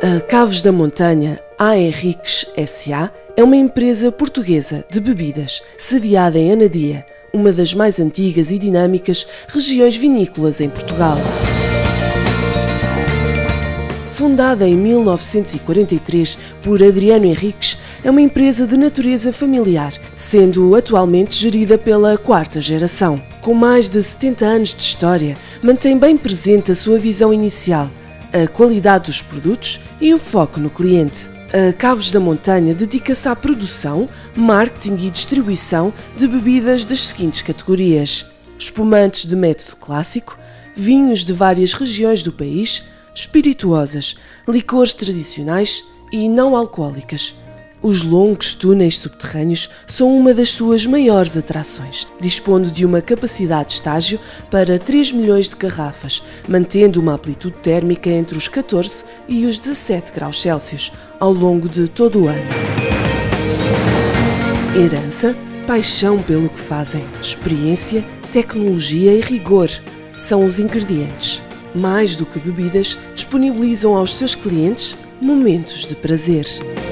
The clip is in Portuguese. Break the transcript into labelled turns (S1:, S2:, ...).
S1: A Caves da Montanha A. Henriques S.A. é uma empresa portuguesa de bebidas, sediada em Anadia, uma das mais antigas e dinâmicas regiões vinícolas em Portugal. Fundada em 1943 por Adriano Henriques, é uma empresa de natureza familiar, sendo atualmente gerida pela quarta geração. Com mais de 70 anos de história, mantém bem presente a sua visão inicial, a qualidade dos produtos e o foco no cliente. A Caves da Montanha dedica-se à produção, marketing e distribuição de bebidas das seguintes categorias: espumantes de método clássico, vinhos de várias regiões do país, espirituosas, licores tradicionais e não alcoólicas. Os longos túneis subterrâneos são uma das suas maiores atrações, dispondo de uma capacidade de estágio para 3 milhões de garrafas, mantendo uma amplitude térmica entre os 14 e os 17 graus Celsius ao longo de todo o ano. Herança, paixão pelo que fazem, experiência, tecnologia e rigor são os ingredientes. Mais do que bebidas, disponibilizam aos seus clientes momentos de prazer.